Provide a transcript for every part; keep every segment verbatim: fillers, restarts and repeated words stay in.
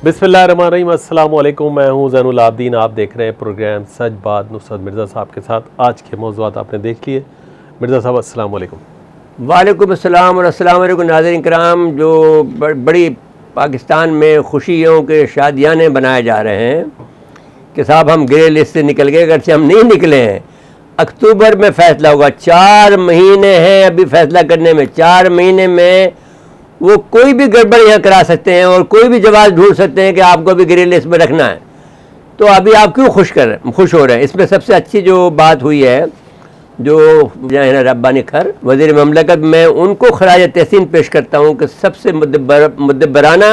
बिस्मिल्लाहिर्रहमानिर्रहीम, अस्सलाम वालेकुम। मैं हूं ज़ैनुल आबदीन। आप देख रहे हैं प्रोग्राम सच बात नुसरत मिर्ज़ा साहब के साथ। आज के मौज़ूआत आपने देख लिए। मिर्ज़ा साहब अस्सलाम वालेकुम। वालेकुम अस्सलाम और अस्सलाम वालेकुम नाज़रीन किराम। जो बड़ी पाकिस्तान में खुशियों के शादियाने बनाए जा रहे हैं कि साहब हम ग्रे लिस्ट से निकल गए, अगर से हम नहीं निकले हैं। अक्टूबर में फ़ैसला होगा, चार महीने हैं अभी फ़ैसला करने में। चार महीने में वो कोई भी गड़बड़ यहाँ करा सकते हैं और कोई भी जवाब ढूंढ सकते हैं कि आपको अभी ग्रे लिस्ट में रखना है। तो अभी आप क्यों खुश कर खुश हो रहे हैं? इसमें सबसे अच्छी जो बात हुई है, जो रब्बानी खर वज़ीर ममलकत, मैं उनको खराज तहसीन पेश करता हूँ कि सबसे मुद्दबराना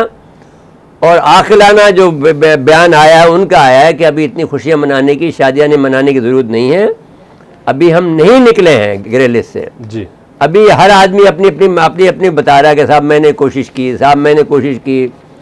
और आखिलाना जो बयान आया है उनका आया है कि अभी इतनी खुशियाँ मनाने की, शादियाँ मनाने की ज़रूरत नहीं है। अभी हम नहीं निकले हैं ग्रे लिस्ट से जी। अभी हर आदमी अपनी अपनी अपनी अपनी बता रहा है कि साहब मैंने कोशिश की, साहब मैंने कोशिश की।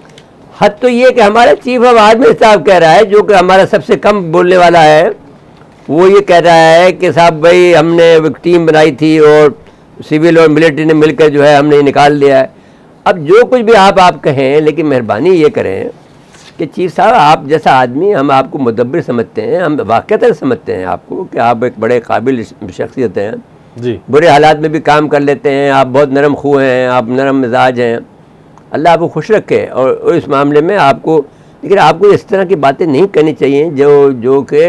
हद तो ये कि हमारा चीफ ऑफ आर्मी साहब कह रहा है, जो कि हमारा सबसे कम बोलने वाला है, वो ये कह रहा है कि साहब भाई हमने एक टीम बनाई थी और सिविल और मिलिट्री ने मिलकर जो है हमने निकाल लिया है। अब जो कुछ भी आप आप कहें, लेकिन मेहरबानी ये करें कि चीफ साहब आप जैसा आदमी, हम आपको मुदब्बिर समझते हैं, हम वाक़ई समझते हैं आपको कि आप एक बड़े काबिल शख्सियत हैं जी। बुरे हालात में भी काम कर लेते हैं, आप बहुत नरम खू हैं, आप नरम मिजाज हैं। अल्लाह आपको खुश रखे। और, और इस मामले में आपको, लेकिन आपको इस तरह की बातें नहीं करनी चाहिए जो जो कि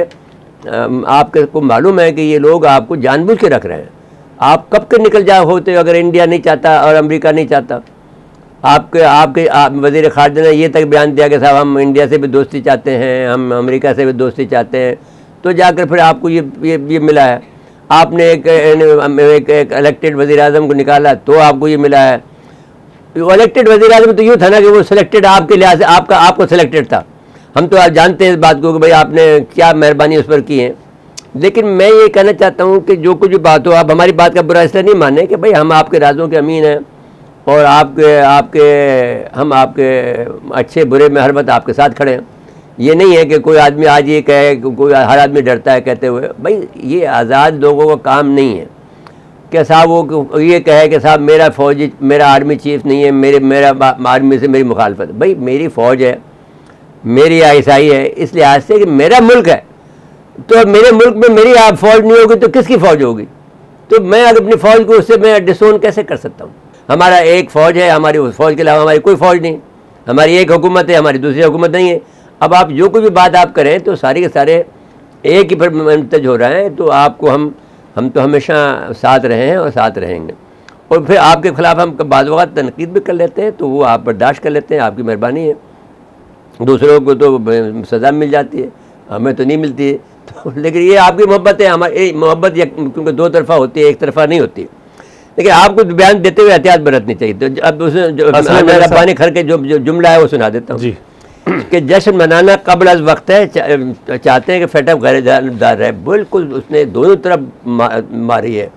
आपको मालूम है कि ये लोग आपको जानबूझ के रख रहे हैं। आप कब के निकल जाओ होते अगर इंडिया नहीं चाहता और अमेरिका नहीं चाहता। आपके आपके आप वज़ीर ख़ारजा ने ये तक बयान दिया कि साहब हम इंडिया से भी दोस्ती चाहते हैं, हम अमेरिका से भी दोस्ती चाहते हैं। तो जाकर फिर आपको ये ये, ये मिला है। आपने एक एक, एक इलेक्टेड वज़ीर आज़म को निकाला तो आपको ये मिला है। इलेक्टेड वज़ीर आज़म तो यूँ था ना कि वो सिलेक्टेड आपके लिहाज से आपका आपको सिलेक्टेड था। हम तो आप जानते हैं इस बात को कि भाई आपने क्या मेहरबानी उस पर की है। लेकिन मैं ये कहना चाहता हूँ कि जो कुछ भी बात हो, आप हमारी बात का बुरा इसलिए नहीं माने कि भाई हम आपके राज़ों के अमीन हैं और आपके आपके हम आपके अच्छे बुरे में हर वक्त आपके साथ खड़े हैं। ये नहीं है कि कोई आदमी आज ये कहे, कोई हर आदमी डरता है कहते हुए। भाई ये आज़ाद लोगों का काम नहीं है कि साहब वो ये कहे कि साहब मेरा फ़ौजी मेरा आर्मी चीफ नहीं है, मेरे मेरा आर्मी से मेरी मुखालफत। भाई मेरी फ़ौज है, मेरी आईएसआई है, इस लिहाज से कि मेरा मुल्क है। तो मेरे मुल्क में मेरी आप फ़ौज नहीं होगी तो किसकी फ़ौज होगी? तो मैं अगर अपनी फ़ौज को उससे मैं डिसोन कैसे कर सकता हूँ? हमारा एक फ़ौज है, हमारी उस फ़ौज के अलावा हमारी कोई फ़ौज नहीं। हमारी एक हुकूमत है, हमारी दूसरी हुकूमत नहीं है। अब आप जो कोई भी बात आप करें तो सारे के सारे एक ही पर मंतज हो रहे हैं। तो आपको हम हम तो हमेशा साथ रहे हैं और साथ रहेंगे। और फिर आपके ख़िलाफ़ हम बाज़ वक़्त तनकीद भी कर लेते हैं तो वो आप बर्दाश्त कर लेते हैं, आपकी मेहरबानी है। दूसरों को तो सज़ा मिल जाती है, हमें तो नहीं मिलती है। तो लेकिन ये आपकी मोहब्बत है, हमारी मोहब्बत क्योंकि दो तरफ़ा होती है, एक तरफ़ा नहीं होती। लेकिन आपको बयान देते हुए एहतियात बरतनी चाहिए। तो अब उसने जो रब्बानी खर के जो जुमला है वो सुना देता हूँ जी कि जश्न मनाना कबल अज़ वक्त है, चाहते हैं कि फेटअप गैरदार रहे। बिल्कुल उसने दोनों तरफ मारी है,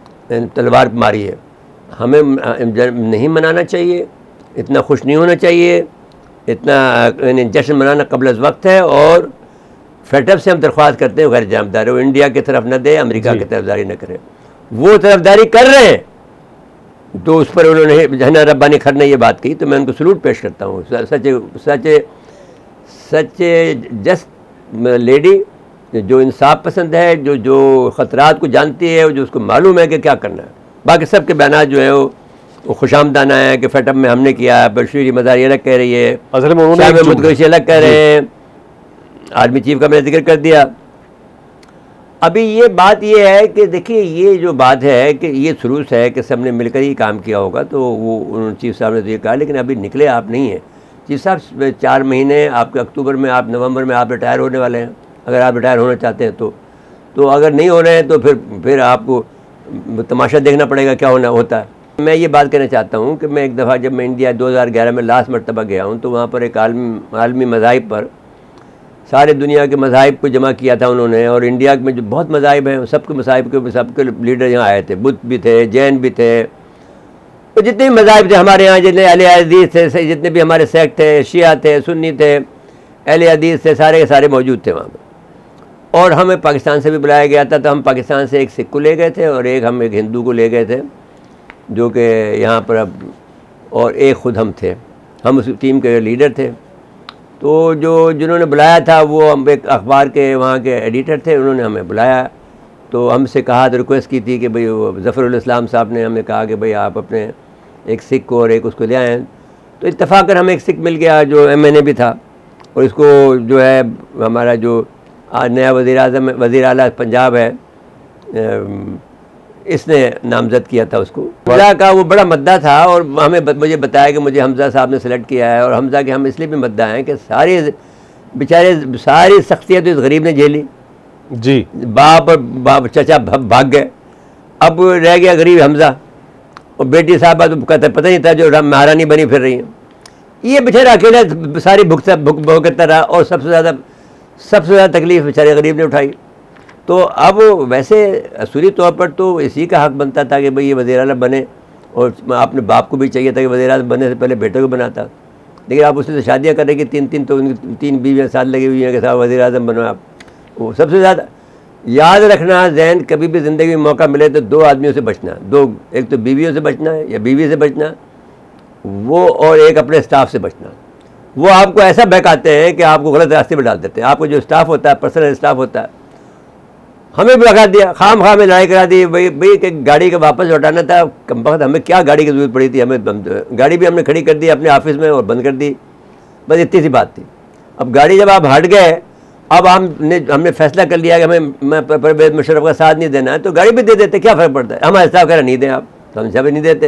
तलवार मारी है। हमें नहीं मनाना चाहिए, इतना खुश नहीं होना चाहिए, इतना जश्न मनाना कबल अज़ वक्त है। और फेटअप से हम दरख्वास्त करते हैं गैर जानबदारी, वो इंडिया की तरफ न दे, अमेरिका की तरफदारी न करे। वो तरफदारी कर रहे हैं तो उस पर उन्होंने जहना रब्बानी खर ने ये बात की तो मैं उनको सलूट पेश करता हूँ। सच सच सच जस्ट लेडी जो इंसाफ पसंद है, जो जो ख़तरात को जानती है, जो उसको मालूम है कि क्या करना है। बाकी सब के बयान जो है वो, वो खुशामदाना है कि फेटअप में हमने किया, बशीर मज़ारी अलग कह रही है, असल में उन्होंने मुदगशी अलग कह रहे हैं, आर्मी चीफ का मैंने जिक्र कर दिया। अभी ये बात ये है कि देखिए ये जो बात है कि ये शुरू से है कि सबने मिलकर ही काम किया होगा। तो वो उन्होंने चीफ साहब ने तो ये कहा, लेकिन अभी निकले आप नहीं हैं चीफ साहब। चार महीने आपके अक्टूबर में, आप नवंबर में आप रिटायर होने वाले हैं, अगर आप रिटायर होना चाहते हैं तो। तो अगर नहीं हो रहे हैं तो फिर फिर आपको तमाशा देखना पड़ेगा क्या होना होता है। मैं ये बात कहना चाहता हूँ कि मैं एक दफ़ा जब मैं इंडिया दो हज़ार ग्यारह में लास्ट मरतबा गया हूँ तो वहाँ पर एक आलमी आलमी मज़ाहिब पर सारे दुनिया के मज़ाहिब को जमा किया था उन्होंने। और इंडिया में जो बहुत मज़ाहिब हैं सबके मज़ाहिब के सबके लीडर यहाँ आए थे। बुद्ध भी थे, जैन भी थे, तो जितने भी मज़ाहिब थे हमारे यहाँ, जितने अहले हदीस थे, जितने भी हमारे सेक्ट थे, शिया थे, सुन्नी थे, अहले हदीस थे, सारे के सारे मौजूद थे वहाँ पर। और हमें पाकिस्तान से भी बुलाया गया था। तो हम पाकिस्तान से एक सिख को ले गए थे और एक हम एक हिंदू को ले गए थे जो कि यहाँ पर अब, और एक ख़ुद हम थे, हम उस टीम के लीडर थे। तो जो जिन्होंने बुलाया था वो हम एक अखबार के वहाँ के एडिटर थे, उन्होंने हमें बुलाया। तो हमसे कहा, तो रिक्वेस्ट की थी कि भाई वो ज़फ़रुल इस्लाम साहब ने हमें कहा कि भाई आप अपने एक सिख को और एक उसको ले आएँ। तो इत्तफ़ाक़न हमें एक सिख मिल गया जो एम एन ए भी था, और इसको जो है हमारा जो आज नया वज़ीर आज़म वज़ीर आला पंजाब है, इसने नामज़द किया था उसको। हमज़ा का वो बड़ा मद्दा था, और हमें मुझे बताया कि मुझे हमज़ा साहब ने सेलेक्ट किया है, और हमज़ा के हम इसलिए भी मद्दा हैं कि सारे बेचारे सारी सख्तियाँ तो इस गरीब ने झेली जी। बाप और बाप चचा भाग गए, अब रह गया गरीब हमज़ा, और बेटी साहबा तो कहता पता नहीं था जो महारानी बनी फिर रही हैं। ये बेचारा अकेला सारी भुगता भुगतता रहा, और सबसे ज़्यादा सबसे ज़्यादा तकलीफ़ बेचारे गरीब ने उठाई। तो अब वैसे असूली तौर पर तो इसी का हक़ बनता था कि भाई ये वज़ीर आला बने, और अपने बाप को भी चाहिए था कि वज़ीर आला बनने से पहले बेटे को बनाता। लेकिन आप उससे शादियाँ कर रहे कि तीन तीन तो उनकी तीन बीवियाँ साथ लगी हुई हैं कि साहब वज़ीर आज़म बनो आप। वो सबसे ज़्यादा याद रखना ज़हन, कभी भी ज़िंदगी में मौका मिले तो दो आदमियों से बचना, दो, एक तो बीवियों से बचना है या बीवी से बचना वो, और एक अपने स्टाफ से बचना। वो आपको ऐसा बहकाते हैं कि आपको गलत रास्ते पर डाल देते हैं। आपको जो स्टाफ होता है, पर्सनल स्टाफ होता है, हमें भी भगा दिया, खाम खाम में लड़ाई करा दी। भाई भाई कि गाड़ी का वापस लौटाना था, कम वक्त हमें क्या गाड़ी की ज़रूरत पड़ी थी, हमें गाड़ी भी हमने खड़ी कर दी अपने ऑफिस में और बंद कर दी, बस इतनी सी बात थी। अब गाड़ी जब आप हट गए, अब हमने हमने फैसला कर लिया कि हमें परवेज़ मुशर्रफ का साथ नहीं देना है, तो गाड़ी भी दे देते, क्या फ़र्क पड़ता है। हमारे स्टाफ कह रहे नहीं दें आप, तो हम सब नहीं देते।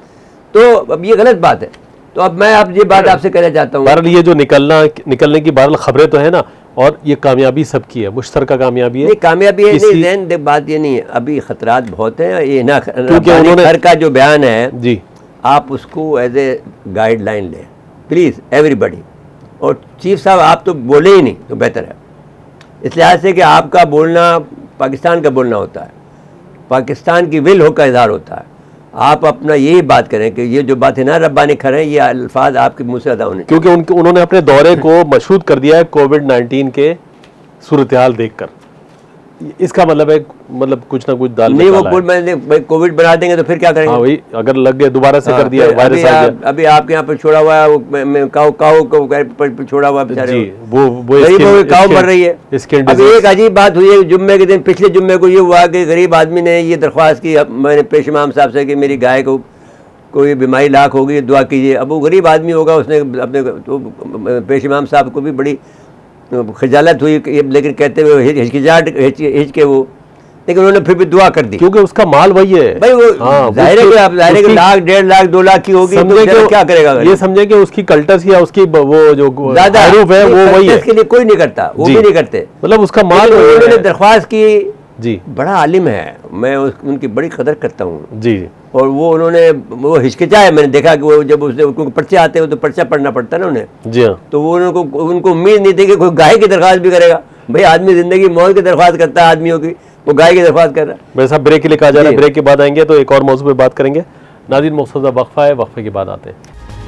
तो अब ये गलत बात है। तो अब मैं आप ये बात आपसे कहना चाहता हूँ, बहरहाल ये जो निकलना निकलने की बहरहाल खबरें तो है ना, और ये कामयाबी सबकी है, मुश्तरका कामयाबी है। नहीं कामयाबी है नहीं, जैन देख बात ये नहीं है, अभी ख़तरात बहुत हैं। ये ना खर का जो बयान है जी, आप उसको एज ए गाइडलाइन लें प्लीज़ एवरीबडी। और चीफ साहब आप तो बोले ही नहीं तो बेहतर है, इस लिहाज से कि आपका बोलना पाकिस्तान का बोलना होता है, पाकिस्तान की विल हो का इजहार होता है। आप अपना यही बात करें कि ये जो बात है ना रब्बानी खर है, ये अल्फाज आपके मुँह से अदा होने, क्योंकि उनके उन्होंने अपने दौरे को मशहूद कर दिया है कोविड नाइन्टीन के सूरत हाल देख कर। इसका मतलब है मतलब कुछ ना कुछ दाल नहीं, वो भाई कोविड बना देंगे तो फिर क्या करेंगे। हाँ वही, अगर लग गया दोबारा से हाँ, कर दिया वायरस आ गया। अभी आपके यहाँ पर छोड़ा हुआ है काऊ काऊ को छोड़ा हुआ बेचारे, वो वो काऊ मर रही है। इसके अभी एक अजीब बात हुई है जुम्मे के दिन, पिछले जुम्मे को ये हुआ कि गरीब आदमी ने ये दरख्वास्त की मैंने पेश इमाम साहब से कि मेरी गाय को कोई बीमारी लाख हो गई, दुआ कीजिए। अब वो गरीब आदमी होगा, उसने अपने तो पेश इमाम साहब को भी बड़ी खजालत हुई, लेकिन कहते हुए हिचकिचाहट हिच के वो, लेकिन उन्होंने फिर भी दुआ कर दी, क्योंकि उसका माल वही है भाई। वो हाँ, जाहिर है कि आप जाहिर है कि लाख डेढ़ लाख दो लाख की होगी तो क्या करेगा। ये समझे कि उसकी कल्टस या उसकी वो जो ज्यादा है वो वही है, इसके लिए कोई नहीं करता, वो भी नहीं करते, मतलब उसका माल। उन्होंने दरख्वास्त की जी, बड़ा आलिम है, मैं उनकी बड़ी कदर करता हूँ जी। और वो उन्होंने वो हिचकिचा है, मैंने देखा कि वो जब उसने उनको पर्चे आते हैं तो पर्चा पढ़ना पड़ता है ना उन्हें। जी हाँ। तो वो उनको उनको उम्मीद नहीं थी कि कोई गाय की दरख्वास्त भी करेगा। भाई आदमी जिंदगी मौत की दरख्वास्त करता है आदमियों की, वो गाय की दरख्वास्त कर रहा है। मेरे साथ ब्रेक के लिए कहा जा रहा है, ब्रेक के बाद आएंगे तो एक और मौजू पे बात करेंगे। नाज़रीन मुख्तसर वक्फा है, वक्फे के बाद आते हैं।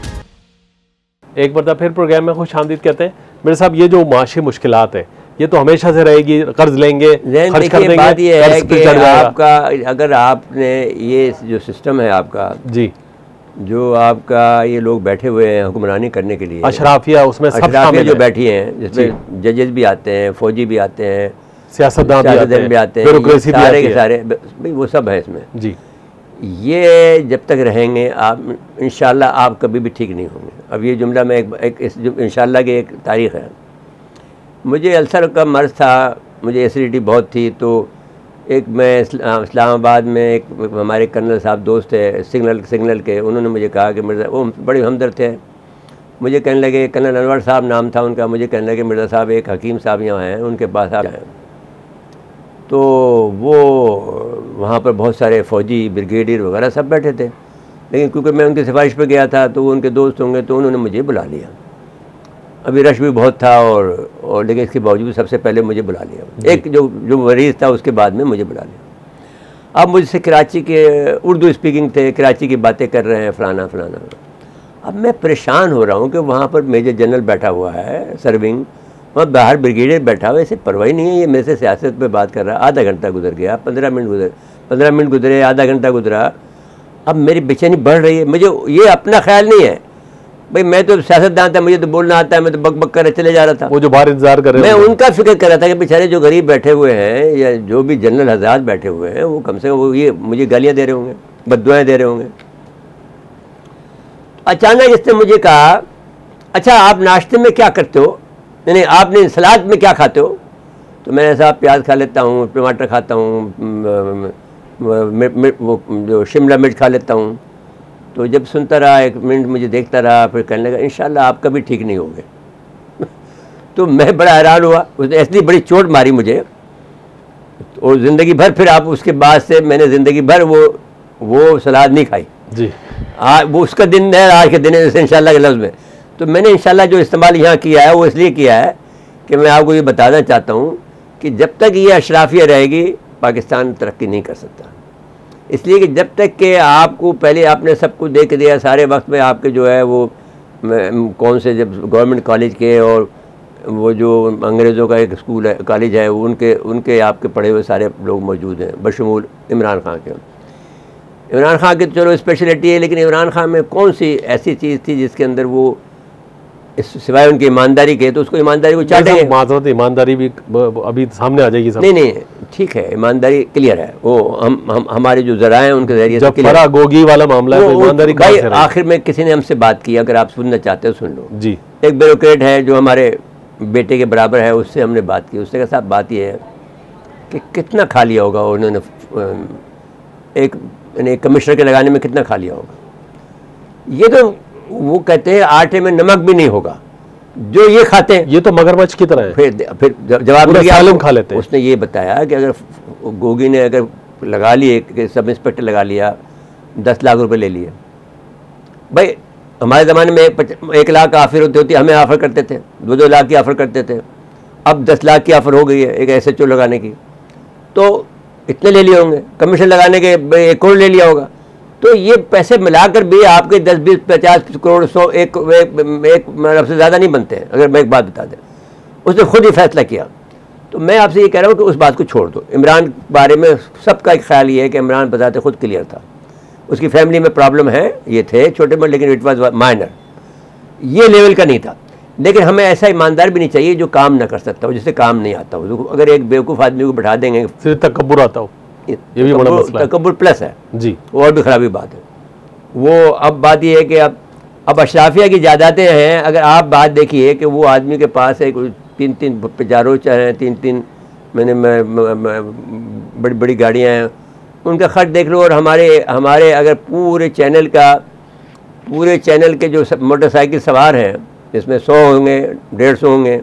एक बार फिर प्रोग्राम में खुश आमदीद कहते हैं। मेरे साहब ये जो माशी मुश्किलात है ये तो हमेशा से रहेगी, कर्ज लेंगे खर्च कर देंगे, बात ये है कि आपका अगर आपने ये जो सिस्टम है आपका जी, जो आपका ये लोग बैठे हुए हैं हुक्मरानी करने के लिए, अशराफिया उसमें सब शामिल जो बैठी हैं, जिसमें जजेस भी आते हैं, फौजी भी आते हैं, सियासतदान भी आते हैं, ब्यूरोक्रेसी भी सारे के सारे भाई वो सब है इसमें जी। ये जब तक रहेंगे आप इंशाल्लाह आप कभी भी ठीक नहीं होंगे। अब ये जुमला में एक, एक इस इंशाल्लाह की एक तारीख़ है। मुझे अल्सर का मर्ज़ था, मुझे एसिडिटी बहुत थी, तो एक मैं इस्लामाबाद में एक हमारे कर्नल साहब दोस्त है सिग्नल सिग्नल के, उन्होंने मुझे कहा कि मिर्ज़ा, वो बड़े हमदर्द थे, मुझे कहने लगे, कर्नल अनवर साहब नाम था उनका, मुझे कहने लगे मिर्ज़ा साहब एक हकीम साहब यहाँ हैं, उनके पास आप जाएँ। तो वो वहाँ पर बहुत सारे फ़ौजी ब्रिगेडियर वगैरह सब बैठे थे, लेकिन क्योंकि मैं उनकी सिफारिश पर गया था तो वो उनके दोस्त होंगे तो उन्होंने मुझे बुला लिया। अभी रश भी बहुत था और और लेकिन इसके बावजूद सबसे पहले मुझे बुला लिया। एक जो जो मरीज़ था उसके बाद में मुझे बुला लिया। अब मुझसे कराची के उर्दू स्पीकिंग थे, कराची की बातें कर रहे हैं, फलाना फलाना। अब मैं परेशान हो रहा हूँ कि वहाँ पर मेजर जनरल बैठा हुआ है सर्विंग, वहाँ बाहर ब्रिगेडियर बैठा हुआ है, इसे परवाही नहीं है, ये मेरे से सियासत पे बात कर रहा है। आधा घंटा गुजर गया, पंद्रह मिनट गुजर पंद्रह मिनट गुजरे आधा घंटा गुजरा। अब मेरी बेचैनी बढ़ रही है। मुझे ये अपना ख्याल नहीं है, भाई मैं तो सियासतदान था, मुझे तो बोलना आता है, मैं तो बक बक कर चले जा रहा था। वो जो बाहर इंतजार कर रहे मैं उनका फिक्र कर रहा था कि बेचारे जो गरीब बैठे हुए हैं या जो भी जनरल हजरात बैठे हुए हैं वो कम से कम वो ये मुझे गालियाँ दे रहे होंगे, बद्दुआएं दे रहे होंगे। अचानक इसने मुझे कहा, अच्छा आप नाश्ते में क्या करते हो, यानी आपने सलाद में क्या खाते हो? तो मैंने साहब प्याज खा लेता हूँ, टमाटर खाता हूँ, वो जो शिमला मिर्च खा लेता हूँ। तो जब सुनता रहा, एक मिनट मुझे देखता रहा, फिर कहने लगा इंशाल्लाह आप कभी ठीक नहीं होंगे। तो मैं बड़ा हैरान हुआ, उसने ऐसी बड़ी चोट मारी मुझे और ज़िंदगी भर फिर आप उसके बाद से मैंने ज़िंदगी भर वो वो सलाद नहीं खाई जी। आ, वो उसका दिन है, आज के दिन है जैसे इंशाल्लाह के लफ्ज़ में। तो मैंने इंशाल्लाह जो इस्तेमाल यहाँ किया है वो इसलिए किया है कि मैं आपको ये बताना चाहता हूँ कि जब तक ये अशराफिया रहेगी पाकिस्तान तरक्की नहीं कर सकता। इसलिए कि जब तक कि आपको पहले आपने सब कुछ दे के दिया, सारे वक्त में आपके जो है वो कौन से जब गवर्नमेंट कॉलेज के और वो जो अंग्रेज़ों का एक स्कूल है, कॉलेज है, उनके उनके आपके पढ़े हुए सारे लोग मौजूद हैं बशमूल इमरान खान के। इमरान खान की तो चलो स्पेशलिटी है, लेकिन इमरान खान में कौन सी ऐसी चीज़ थी जिसके अंदर वो सिवाय उनकी ईमानदारी के, तो उसको ईमानदारी को चाटेंगे। माजरत ईमानदारी भी अभी सामने आ जाएगी सब। नहीं नहीं ठीक है, ईमानदारी क्लियर है, वो हम हम हमारे जो जरा हैं उनके जरिए जब फरा गोगी वाला मामला है तो ईमानदारी भाई आखिर में किसी ने हमसे बात की, अगर आप सुनना चाहते हो सुन लो जी। एक ब्यूरोक्रेट है जो हमारे बेटे के बराबर है, उससे हमने बात की। उसने कहा साहब बात यह है कि कितना खा लिया होगा उन्होंने, एक यानी कमिश्नर के लगाने में कितना खा लिया होगा। ये तो वो कहते हैं आटे में नमक भी नहीं होगा जो ये खाते हैं, ये तो मगरमच्छ की तरह है। फिर फिर जवाब सालम खा लेते हैं। उसने ये बताया कि अगर गोगी ने अगर लगा लिए, सब इंस्पेक्टर लगा लिया, दस लाख रुपए ले लिए। भाई हमारे ज़माने में एक, एक लाख का ऑफर होती होती हमें ऑफ़र करते थे, दो दो लाख की ऑफ़र करते थे। अब दस लाख की ऑफ़र हो गई है एक एस एच ओ लगाने की, तो इतने ले लिए होंगे। कमीशन लगाने के एक करोड़ ले लिया होगा। तो ये पैसे मिलाकर भी आपके दस बीस पचास करोड़ सौ एक एक, एक मतलब से ज़्यादा नहीं बनते हैं। अगर मैं एक बात बता दें, उसने खुद ही फैसला किया। तो मैं आपसे ये कह रहा हूँ कि उस बात को छोड़ दो। इमरान के बारे में सबका एक ख्याल ये है कि इमरान बताते खुद क्लियर था, उसकी फैमिली में प्रॉब्लम है, ये थे छोटे मोटे, लेकिन इट वाज माइनर, ये लेवल का नहीं था। लेकिन हमें ऐसा ईमानदार भी नहीं चाहिए जो काम ना कर सकता हो, जिससे काम नहीं आता हो। अगर एक बेवकूफ़ आदमी को बैठा देंगे, सिर्फ तकब्बुर आता हो, ये भी बड़ा मसला है। तकब्बुर प्लस है जी, और भी खराबी बात है वो। अब बात यह है कि अब अब अशराफिया की जायदादें हैं। अगर आप बात देखिए कि वो आदमी के पास एक तीन तीन पिजारो चाहे तीन तीन मैंने बड़ी बड़ी गाड़ियाँ हैं, उनका खर्च देख लो। और हमारे हमारे अगर पूरे चैनल का पूरे चैनल के जो मोटरसाइकिल सवार हैं, जिसमें सौ होंगे डेढ़ सौ होंगे,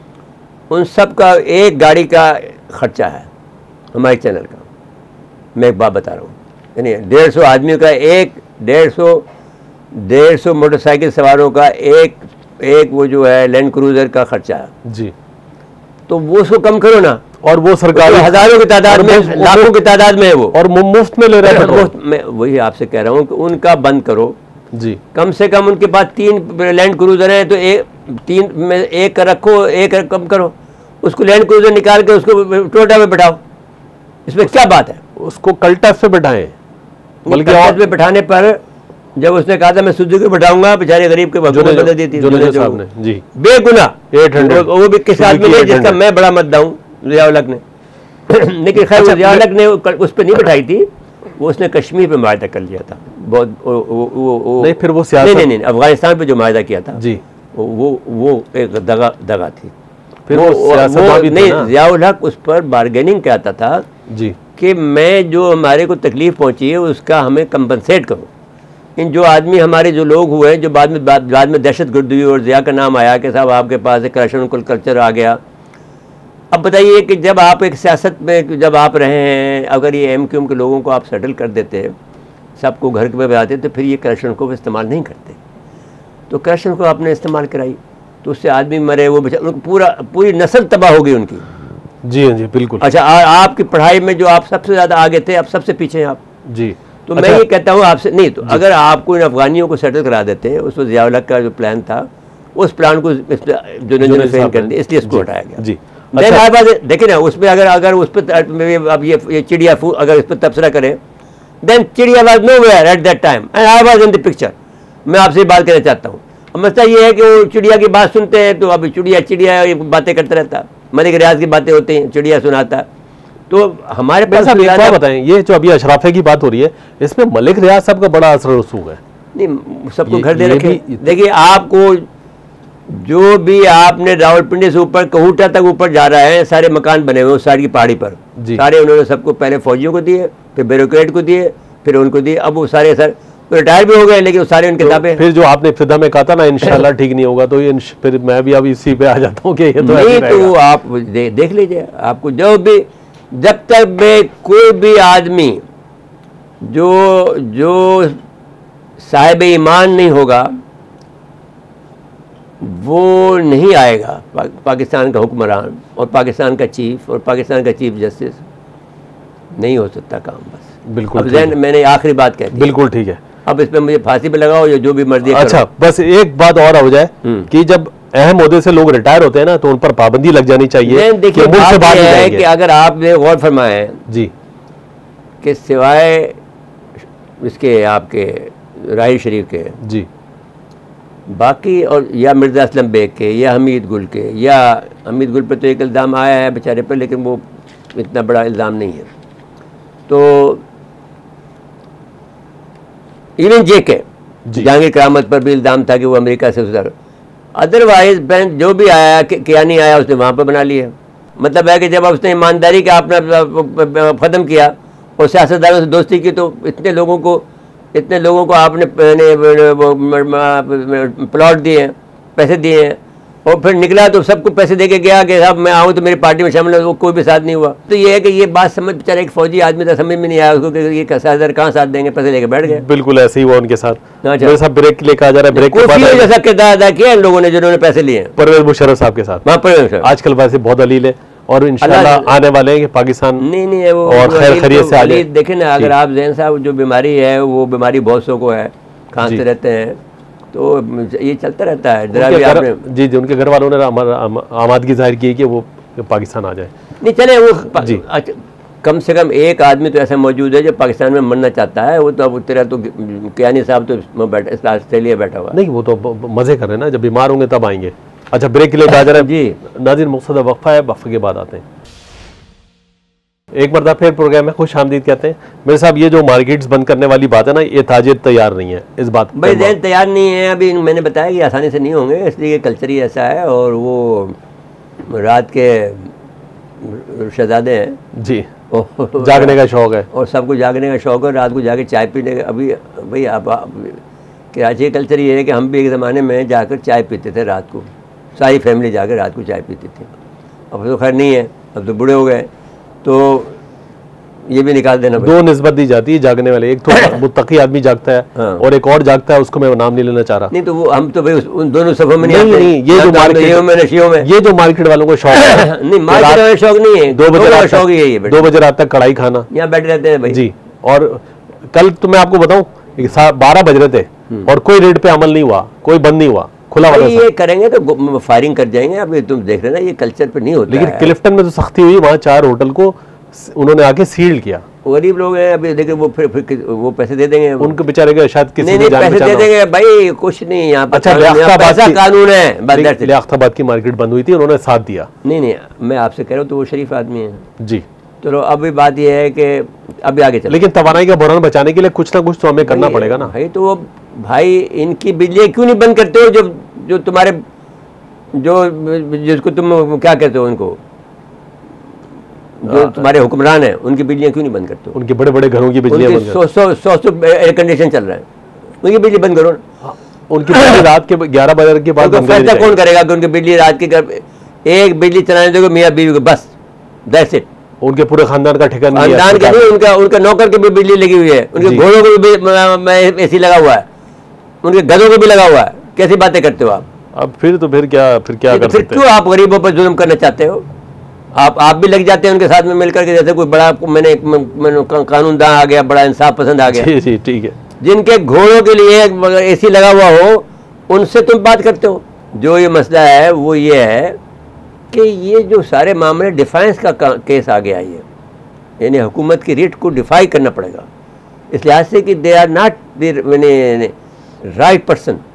उन सब का एक गाड़ी का खर्चा है हमारे चैनल का। मैं एक बात बता रहा हूँ, यानी डेढ़ सौ आदमियों का एक डेढ़ सौ डेढ़ सौ मोटरसाइकिल सवारों का एक एक वो जो है लैंड क्रूज़र का खर्चा है जी। तो वो उसको कम करो ना। और वो सरकारी हज़ारों की तादाद में, लाखों की तादाद में है वो, और मुफ्त में ले रहे हैं। मुफ्त में, वही आपसे कह रहा हूँ कि उनका बंद करो जी। कम से कम उनके पास तीन लैंड क्रूज़र हैं तो एक तीन में एक रखो, एक कम करो, उसको लैंड क्रूज़र निकाल के उसको टोयोटा में बैठाओ। इसमें क्या बात है? उसको कल्टस पे बैठाएं। बल्कि कल्टस पे बैठाने पर जब उसने कहा था मैं सुजुकी बैठाऊंगा, बेचारे गरीब के बदले बदल दी थी जी, बेगुना वो भी किस आदमी ने जिसका मैं बड़ा मद्दा हूँ, ज़िया-उल-हक ने। लेकिन खैर ज़िया-उल-हक ने उस पर नहीं बैठाई थी, वो उसने कश्मीर पे माहिदा कर लिया था। बहुत वो वो वो नहीं, फिर वो सियासत नहीं नहीं अफगानिस्तान पे जो माहिदा किया था जी, वो वो एक दगा दगा थी। फिर वो, वो, वो नहीं, ज़िया-उल-हक उस पर बारगेनिंग कहता था जी कि मैं जो हमारे को तकलीफ पहुंची है उसका हमें कंपनसेट करो। इन जो आदमी हमारे जो लोग हुए जो बाद में बाद, बाद में दहशत गर्दी हुई और ज़िया का नाम आया कि साहब आपके पास एक करप्शन कल्चर आ गया। अब बताइए कि जब आप एक सियासत में जब आप रहे हैं, अगर ये एम क्यू एम के लोगों को आप सेटल कर देते, सबको घर पे बैठाते, तो फिर ये करप्शन को इस्तेमाल नहीं करते। तो करप्शन को आपने इस्तेमाल कराई तो उससे आदमी मरे, वो बेचारे पूरा पूरी नस्ल तबाह हो गई उनकी। जी हाँ जी बिल्कुल। अच्छा आ, आपकी पढ़ाई में जो आप सबसे ज़्यादा आगे थे, अब सबसे पीछे हैं आप जी। तो अच्छा, मैं ये कहता हूँ आपसे, नहीं तो अगर आपको इन अफगानियों को सेटल करा देते हैं, उस ज़िया-उल-हक का जो प्लान था, उस प्लान को जो फेल कर दिया, इसलिए इसको हटाया गया जी। अच्छा, देखिए ना उसमें अगर अगर उस पर अब ये ये चिड़िया फू अगर इस पर तबसरा करें, देन चिड़िया was nowhere at that time and I was in the picture. मैं आपसे बात करना चाहता हूँ, मसला ये है कि वो चिड़िया की बात सुनते हैं तो अब चिड़िया चिड़िया ये बातें करता रहता, मलिक रियाज की बातें होती हैं, चिड़िया सुनाता। तो हमारे पास बताएं, ये जो अभी अशराफे की बात हो रही है, इसमें मलिक रियाज साहब का बड़ा असर रसूख है। नहीं, सबको घर दे रखे। देखिए, आपको जो भी आपने रावलपिंडी से ऊपर कहूटा तक ऊपर जा रहा है, सारे मकान बने हुए उस साइड की पहाड़ी पर, सारे उन्होंने सबको पहले फौजियों को दिए, फिर ब्यूरोक्रेट को दिए, फिर उनको दिए। अब वो सारे सर रिटायर भी हो गए, लेकिन सारे उनके किताबें। फिर जो आपने इब्तिदा में कहा था ना इंशाल्लाह ठीक नहीं होगा, तो ये फिर मैं भी अब इसी पे आ जाता हूँ कि ये तो नहीं, तो आप दे, देख लीजिए, आपको जो भी, जब तक में कोई भी आदमी जो जो साहिब ईमान नहीं होगा वो नहीं आएगा पा, पाकिस्तान का हुक्मरान और पाकिस्तान का चीफ और पाकिस्तान का चीफ जस्टिस नहीं हो सकता काम। बस बिल्कुल। अब जैन मैंने आखिरी बात कहती, बिल्कुल ठीक है। अब इसमें मुझे फांसी पे लगाओ या जो भी मर्जी। अच्छा, बस एक बात और हो जाए कि जब अहम ओहदे से लोग रिटायर होते हैं ना, तो उन पर पाबंदी लग जानी चाहिए। देखिए, बात यह है कि अगर आपने गौर फरमाए जी कि सिवाय इसके आपके राही शरीफ के जी, बाकी और या मिर्ज़ा असलम बेग के या हमीद गुल के, या हमीद गुल पर तो एक इल्ज़ाम आया है बेचारे पर, लेकिन वो इतना बड़ा इल्ज़ाम नहीं है। तो इवन जे के जहांगीर करामत पर भी इल्ज़ाम था कि वो अमेरिका से उधर, अदरवाइज बैंक जो भी आया क्या नहीं आया उसने वहाँ पर बना लिया। मतलब है कि जब उसने ईमानदारी का अपना ख़त्म किया और सियासतदानों से दोस्ती की, तो इतने लोगों को इतने लोगों को आपने प्लॉट दिए हैं, पैसे दिए हैं, और फिर निकला तो सबको पैसे दे के गया कि साहब मैं आऊँ तो मेरी पार्टी में शामिल हो, वो कोई भी साथ नहीं हुआ। तो ये है कि ये बात समझ, बेचारा एक फौजी आदमी था, समझ में नहीं आया उसको कि ये कसर कहाँ साथ देंगे, पैसे लेके बैठ गए। बिल्कुल ऐसे ही हुआ उनके साथ। अच्छा, ब्रेक के लिए कहा जा रहा है, ब्रेक के बाद जैसा किरदार अदा किया इन लोगों ने जिन्होंने पैसे लिए परवेज मुशर्रफ साहब के साथ। आजकल वैसे बहुत अलील है और इंशाल्लाह आने वाले हैं कि पाकिस्तान नहीं नहीं है वो और खैर खैरियत से आगे। देखें ना, अगर आप जैन साहब जो बीमारी है वो बीमारी बहुत सौ को है, खांसते रहते हैं, तो ये चलता रहता है। जरा भी आपने जी जी उनके घर वालों ने आमादगी जाहिर की कि वो पाकिस्तान आ जाए। नहीं चले वो जी, कम से कम एक आदमी तो ऐसा मौजूद है जो पाकिस्तान में मरना चाहता है। वो तो अब तेरा तो कियानी साहब तो बैठा ऑस्ट्रेलिया बैठा हुआ नहीं, वो तो मजे कर रहे हैं ना, जब बीमार होंगे तब आएंगे। अच्छा, ब्रेक के लिए कहा जा रहा है जी। नाज़रीन, मुख्तसर वक्फा है, वक्फे के बाद आते हैं। एक मरतबा फिर प्रोग्राम में खुश आमदीद कहते हैं। मेरे साहब, ये जो मार्केट्स बंद करने वाली बात है ना, ये ताजिर तैयार नहीं है इस बात भाई, जहन तैयार नहीं है। अभी मैंने बताया कि आसानी से नहीं होंगे, इसलिए कल्चर ही ऐसा है। और वो रात के शहजादे हैं जी, जागने का शौक है और सबको जागने का शौक है, रात को जाके चाय पीने का। अभी भाई आप कराची का कल्चर ये है कि हम भी एक ज़माने में जाकर चाय पीते थे रात को, सारी फैमिली जाकर रात को चाय पीती थी। अब तो खैर नहीं है, अब तो बूढ़े हो गए, तो ये भी निकाल देना। दो निस्बत दी जाती है जागने वाले, एक तो मुत्तकी आदमी जागता है हाँ। और एक और जागता है, उसको मैं नाम नहीं लेना चाह रहा। नहीं तो वो हम तो भाई उन दोनों सफों में नहीं, नहीं, नहीं ये जो मार्केट में नशियों में ये जो मार्केट वालों को शौक है नहीं, मार्केट वाले शौक नहीं है, दो बजे शौक यही है, दो बजे रात तक कढ़ाई खाना, यहाँ बैठे रहते हैं भाई जी। और कल तो मैं आपको बताऊं, बारह बज रहे थे और कोई रेट पे अमल नहीं हुआ, कोई बंद नहीं हुआ, खुला वाला। ये करेंगे तो फायरिंग कर जाएंगे। अब तुम देख रहे ना, ये कल्चर पे नहीं होता। लेकिन क्लिफ्टन में तो सख्ती हुई, वहाँ चार होटल को उन्होंने आके सील किया। गरीब लोग हैं अभी, देखिए वो फिर, फिर वो पैसे दे देंगे उनको बेचारे के, शायद किसी नहीं, नहीं, पैसे दे देंगे भाई, कुछ नहीं यहाँ पर। अच्छा, पैसा कानून है। लियाकताबाद की मार्केट बंद हुई थी, उन्होंने साथ दिया। नहीं नहीं, मैं आपसे कह रहा हूँ तो वो शरीफ आदमी है जी। चलो, अभी बात यह है कि अभी आगे चलो। लेकिन तवानाई का बहरान बचाने के लिए कुछ ना कुछ तो हमें करना पड़ेगा ना भाई। तो वो भाई इनकी बिजली क्यों नहीं बंद करते हो? जो जो तुम्हारे जो जिसको तुम क्या कहते हो, उनको जो तुम्हारे हुक्मरान है, उनकी बिजलियाँ क्यों नहीं बंद करते हो? उनके बड़े बड़े घरों की बिजलियाँ बंद करो। सौ सौ सौ एयर कंडीशन चल रहा है, उनकी बिजली बंद करो। उनकी बिजली रात के ग्यारह बजे के बाद फैसला कौन करेगा कि उनकी बिजली रात के घर एक बिजली चलाने दोगे मियाँ बीवी को, बस दैट्स इट। उनके पूरे खानदान का ठिकाना नहीं है। खानदान का नहीं, उनका उनका नौकर की भी बिजली लगी हुई है, उनके घोड़ों को भी एसी लगा हुआ है, उनके गधों को भी लगा हुआ है। कैसी बातें करते हो आप? अब फिर तो फिर क्या फिर क्या कर सकते हैं? क्यों आप गरीबों पर जुल्म करना चाहते हो? आप आप भी लग जाते हैं उनके साथ में मिलकर के, जैसे कोई बड़ा मैंने कानूनदान आ गया, बड़ा इंसाफ पसंद आ गया। जी जी ठीक है। जिनके घोड़ों के लिए एसी लगा हुआ हो, उनसे तुम बात करते हो। जो ये मसला है वो ये है कि ये जो सारे मामले डिफेंस का केस आ गया, ये यानी हुकूमत की रिट को डिफाई करना पड़ेगा, इस लिहाज से कि they are not the right person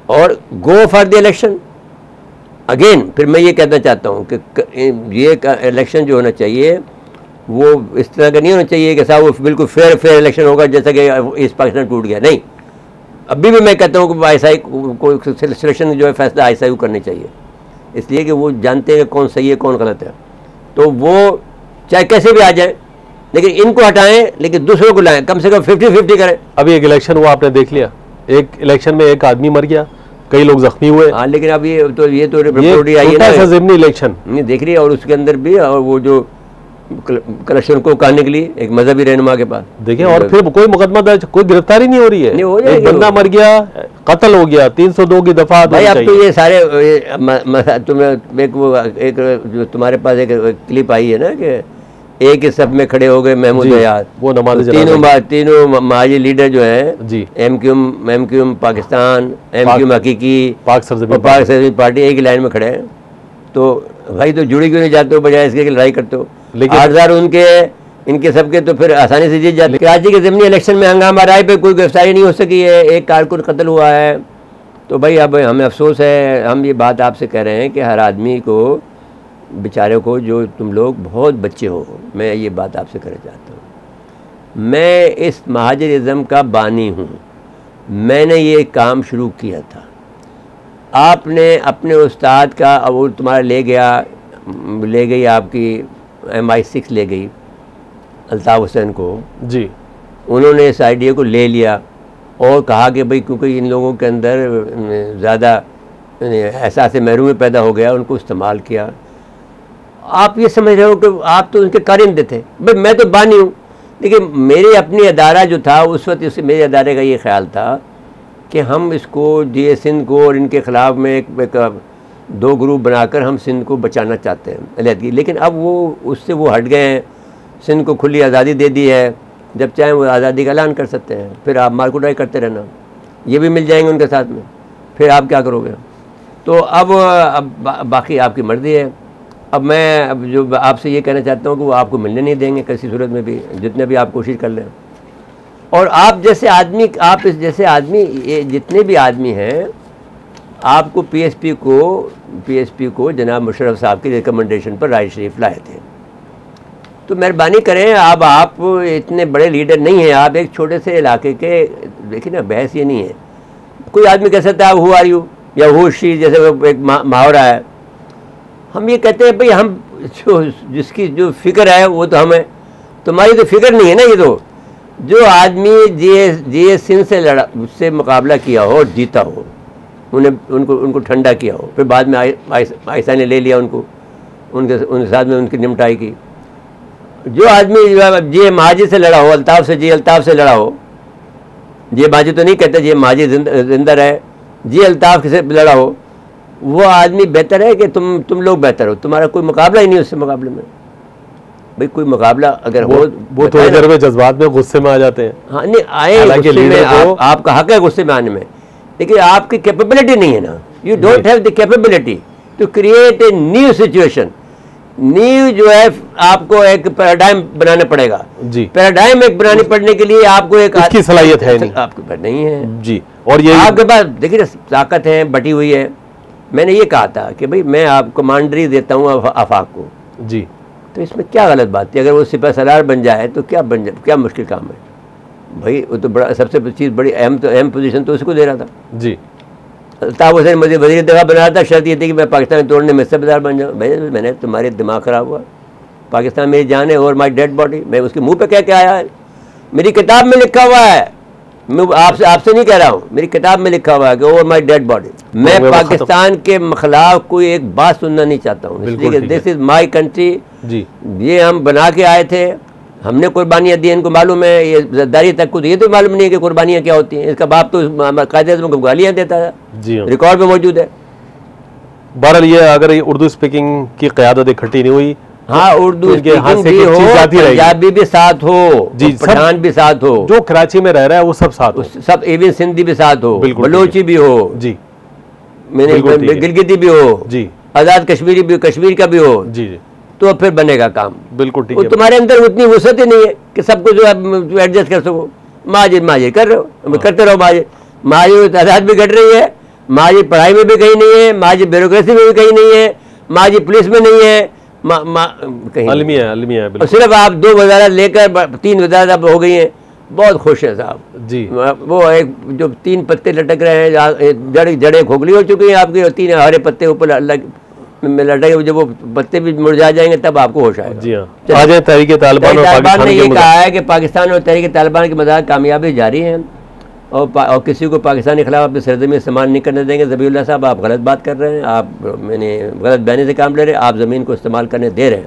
और go for the election again. फिर मैं ये कहना चाहता हूँ कि ये इलेक्शन जो होना चाहिए वो इस तरह का नहीं होना चाहिए कि साहब वो बिल्कुल फेयर फेयर इलेक्शन होगा जैसा कि ईस्ट पाकिस्तान टूट गया। नहीं, अभी भी मैं कहता हूँ कि आई एस आई को सिलेक्शन जो है फैसला आई एस आई को करनी चाहिए, इसलिए कि वो जानते हैं कि कौन सही है कौन गलत है। तो वो चाहे कैसे भी आ जाए, लेकिन इनको हटाएं, लेकिन दूसरों को लाएं, कम से कम फिफ्टी फिफ्टी करें। अभी एक इलेक्शन हुआ, आपने देख लिया, एक इलेक्शन में एक आदमी मर गया, कई लोग जख्मी हुए। हाँ, लेकिन अब ये तो ये तो रिपोर्ट आई है ना, ज़िमनी इलेक्शन नहीं देख रही है, और उसके अंदर भी और वो जो कलेक्शन को कहने के लिए एक मजहबी रहनुमा के पास देखिए, और फिर कोई मुकदमा दर्ज, कोई गिरफ्तारी नहीं हो रही है। नहीं हो एक बंदा मर गया, कत्ल हो गया, तीन सौ दो की दफा भाई। अब तो ये सारे तुम्हें एक वो एक जो तुम्हारे पास एक क्लिप आई है ना कि एक ही सब में खड़े हो गए महमूद हयात, वो नमाज, तीनों तीनों महाजी लीडर जो है जी, M Q M M Q M Pakistan, M Q M Haqiqi, Pak सरजमीन पार्टी एक ही लाइन में खड़े हैं। तो भाई तो जुड़ी क्यों नहीं जाते हो, बजाय इसके लड़ाई करते हो। लेकिन आठ हजार उनके इनके सबके तो फिर आसानी से जीत जाते। कराची के ज़िमनी इलेक्शन में हंगामा राय पे कोई गिरफ्तारी नहीं हो सकी है, एक कारकुन कत्ल हुआ है। तो भाई अब हमें अफसोस है, हम ये बात आपसे कह रहे हैं कि हर आदमी को, बेचारे को, जो तुम लोग बहुत बच्चे हो, मैं ये बात आपसे कहना चाहता हूँ, मैं इस महाजरिज़म का बानी हूँ, मैंने ये काम शुरू किया था। आपने अपने उस्ताद का, अब वो तुम्हारा ले गया ले गई आपकी एम आई सिक्स ले गई अल्ताफ़ हुसैन को जी, उन्होंने इस आइडिया को ले लिया और कहा कि भाई क्योंकि इन लोगों के अंदर ज़्यादा एहसास महरूमी पैदा हो गया, उनको इस्तेमाल किया। आप ये समझ रहे हो कि आप तो उनके कारिंदे थे। भाई मैं तो बानी हूँ, लेकिन मेरे अपनी अदारा जो था उस वक्त, इस मेरे अदारे का ये ख्याल था कि हम इसको जी ए सिंध को और इनके ख़िलाफ़ में एक, एक दो ग्रुप बनाकर हम सिंध को बचाना चाहते हैं अलहदगी। लेकिन अब वो उससे वो हट गए हैं, सिंध को खुली आज़ादी दे दी है, जब चाहें वो आज़ादी का ऐलान कर सकते हैं, फिर आप मारकुटाई करते रहना, ये भी मिल जाएंगे उनके साथ में, फिर आप क्या करोगे। तो अब अब बा, बाकी आपकी मर्ज़ी है। अब मैं अब जो आपसे ये कहना चाहता हूँ कि वो आपको मिलने नहीं देंगे किसी सूरत में भी, जितने भी आप कोशिश कर लें। और आप जैसे आदमी, आप इस जैसे आदमी, ये जितने भी आदमी हैं, आपको पी एस पी को पी एस पी को जनाब मुशर्रफ साहब की रिकमेंडेशन पर राय शरीफ लाए थे। तो मेहरबानी करें, अब आप इतने बड़े लीडर नहीं हैं, आप एक छोटे से इलाके के, देखिए ना, बहस ये नहीं है। कोई आदमी कह सकता है हु आर यू या हु शी, जैसे एक मुहावरा है। हम ये कहते हैं भाई हम जो जिसकी जो फिक्र है वो तो हमें, तुम्हारी तो फिक्र नहीं है ना। ये तो जो आदमी जी जी एस सिंध से लड़ा, उससे मुकाबला किया हो और जीता हो, उन्हें उनको उनको ठंडा किया हो, फिर बाद में आयशा ने ले लिया उनको, उनके उनके साथ में उनकी निमटाई की। जो आदमी जी माजी से लड़ा हो, अल्ताफ़ से, जी अल्ताफ़ से लड़ा हो, जी माजी तो नहीं कहते, जी माजी जिंदा रहे, जी अल्ताफ़ से लड़ा हो, वो आदमी बेहतर है कि तुम तुम लोग बेहतर हो। तुम्हारा कोई मुकाबला ही नहीं उससे मुकाबले में। भाई कोई मुकाबला अगर हो, वो थोड़ी देर में जज्बात में गुस्से में आ जाते हैं। हाँ, नहीं आए गुस्से में, आप, आपका हक है गुस्से में आने में, लेकिन आपकी कैपेबिलिटी नहीं है ना। You don't have the capability to create a new situation. New जो है आपको एक पैराडाइम बनाना पड़ेगा जी। पैराडाइम एक बनाने पड़ने के लिए आपको एक उसकी सलाहियत है नहीं, आपके पास नहीं है जी। और ये आपके पास देखिए ताकत है, बटी हुई है। मैंने ये कहा था कि भाई मैं आप कमांडरी देता हूँ आफाक को जी, तो इसमें क्या गलत बात है। अगर वो सिपह सलार बन जाए तो क्या बन जाए, क्या मुश्किल काम है भाई। वो तो बड़ा सबसे चीज़ बड़ी अहम, तो अहम पोजीशन तो उसको दे रहा था जी। अल्ताफ़ हुसैन मुझे वज़ीर दफ़ा बना था, शर्त ये थी कि मैं पाकिस्तान तोड़ने में हिस्सेदार बन जाऊँ। भाई मैंने, तुम्हारे दिमाग ख़राब हुआ, पाकिस्तान मेरी जान है और माई डेड बॉडी। मैं उसके मुँह पे कह के आया है, मेरी किताब में लिखा हुआ है, मैं आपसे आपसे नहीं कह रहा हूँ, मेरी किताब में लिखा हुआ है कि ओवर माई डेड बॉडी। मैं पाकिस्तान के खिलाफ कोई एक बात सुनना नहीं चाहता हूँ, इसलिए दिस इज़ माई कंट्री जी। ये हम बना के आए थे, हमने कुर्बानियाँ दी, इनको मालूम है। ये जद्दारी तक को ये तो मालूम नहीं है कि कुर्बानियाँ क्या होती हैं। इसका बाप तो कायदे को गालियाँ देता था जी, रिकॉर्ड में मौजूद है। बहरहाल ये अगर ये उर्दू स्पीकिंग की क़यादत इकट्ठी नहीं हुई, हाँ, उर्दू भी हो, पंजाबी भी साथ हो जी, पठान भी साथ हो, जो कराची में रह रहा है वो सब साथ हो, सब इवन सिंधी भी साथ हो, बलोची भी हो जी, मैंने गिलगिती भी हो जी, आज़ाद कश्मीरी भी, कश्मीर का भी हो जी, तो फिर बनेगा काम। बिल्कुल ठीक है। तुम्हारे अंदर उतनी वसअत ही नहीं है कि सबको जो है एडजस्ट कर सको। माजिर माजिर कर रहे हो, करते रहो। माजिर माजिर तादाद भी घट रही है माजी पढ़ाई में भी कहीं नहीं है, माजी ब्यूरोक्रेसी में भी कहीं नहीं है, माजी पुलिस में नहीं है, मा, मा, कहीं अलमी है, अलमी है, और सिर्फ आप दो वजारत लेकर तीन वजारत अब हो गई हैं, बहुत खुश है साहब जी। वो एक जो तीन पत्ते लटक रहे हैं, जड़ जड़े खोखली हो चुकी हैं आपकी, और तीन हरे पत्ते ऊपर लटके, जब वो पत्ते भी मुरझा जाएंगे तब आपको होश आएगा। जी हाँ, आ जाए तहरीक तालिबान और तालिबान ने ये पाकिस्तान कहा है कि पाकिस्तान और तहरीक तालिबान की मज़ाक कामयाबी जारी है, और, और किसी को पाकिस्तान के खिलाफ अपनी सरजमीन इस्तेमाल नहीं करने देंगे। ज़बीउल्लाह साहब, आप गलत बात कर रहे हैं, आप मैंने गलत बयानी से काम ले रहे हैं, आप ज़मीन को इस्तेमाल करने दे रहे हैं,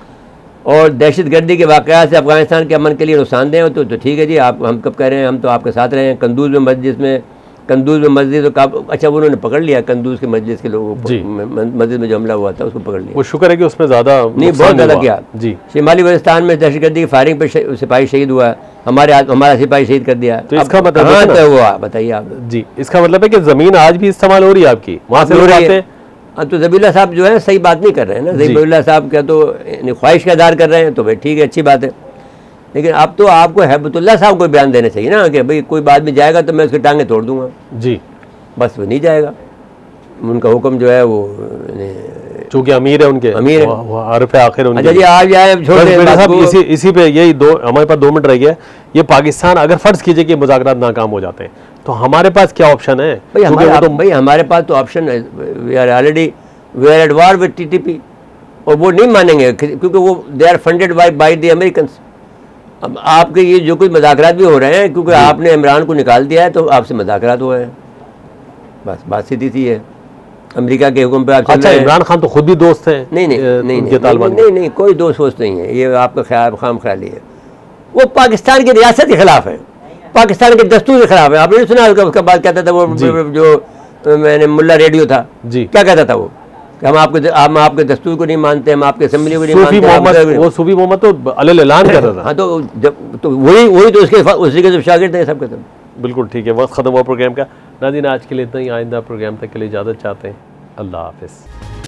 और दहशत गर्दी के वाक़यात से अफगानिस्तान के अमन के लिए नुकसानदेह हो तो, तो ठीक है जी, आप हम कब कह रहे हैं, हम तो आपके साथ रहे हैं। कंदूज में मस्जिद में कंदूज में मस्जिद तो काब, अच्छा उन्होंने पकड़ लिया कंदूज के मस्जिद के लोगों को, मस्जिद में जो हमला हुआ था उसको पकड़ लिया। वो शुक्र है कि उसमें ज़्यादा नहीं, बहुत ज़्यादा किया जी। शिमाली वजिस्तान में दहशतगर्दी की फायरिंग पर सिपाही शहीद हुआ, हमारे हमारा सिपाही शहीद कर दिया। तो इसका मतलब है हुआ बताइए आप जी, इसका मतलब है कि ज़मीन आज भी इस्तेमाल हो रही है आपकी, वहाँ से हो रही है। हाँ, तो ज़बीउल्लाह साहब जो है सही बात नहीं कर रहे हैं ना, ज़बीउल्लाह साहब क्या तो ख्वाहिश का इज़हार कर रहे हैं, तो भाई ठीक है, अच्छी बात है, लेकिन अब तो आपको हैबतुल्लाह साहब को बयान देना चाहिए ना कि भाई कोई बाद में जाएगा तो मैं उसकी टांगें तोड़ दूंगा जी, बस वो नहीं जाएगा, उनका हुक्म जो है वो चूंकि अमीर है, उनके अमीर है, आरिफ आखिर उनके। अच्छा जी, आप जाए छोटे इसी इसी पे यही दो हमारे पास दो मिनट रह गया। ये पाकिस्तान अगर फर्ज कीजिए कि मुज़ाकरात नाकाम हो जाते हैं तो हमारे पास क्या ऑप्शन है? भाई हमारे तो भाई हमारे पास तो ऑप्शन है, we are already we are at war with TTP, और वो नहीं मानेंगे क्योंकि वो they are funded by by the American. अब आपके ये जो कुछ मुज़ाकरात भी हो रहे हैं क्योंकि आपने इमरान को निकाल दिया है तो आपसे मुज़ाकरात हुए हैं, बस बात सीधी सी है, अमेरिका के हुक्म पे आप चल अच्छा, रहे हैं। इमरान खान तो खुद भी दोस्त हैं। नहीं नहीं नहीं नहीं, नहीं नहीं नहीं कोई दोस्त वोस्त नहीं है, ये आपका ख्याल खाम ख्याली है, वो पाकिस्तान की रियासत के खिलाफ है, पाकिस्तान के दस्तूर के खिलाफ है। आपने नहीं सुना उसका बात कहता था वो जो मैंने मुल्ला रेडियो था जी, क्या कहता था वो कि हम आपके हम आपके दस्तूर को नहीं मानते, हम आपके असेंबली को नहीं मानते। वो सूफी मोहम्मद तो अलल ऐलान कर रहा था। हाँ, तो जब तो वही वही तो उसके उसी के सब शागिर्द हैं सब के सब। बिल्कुल ठीक है, वक्त ख़त्म हुआ प्रोग्राम का। नाज़रीन आज के लिए इतना ही, आइंदा प्रोग्राम तक के लिए इजाज़त चाहते हैं। अल्लाह हाफ़िज़।